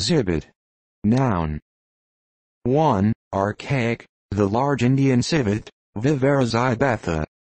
Zibet. Noun. 1. Archaic, the large Indian civet, vivera zibetha.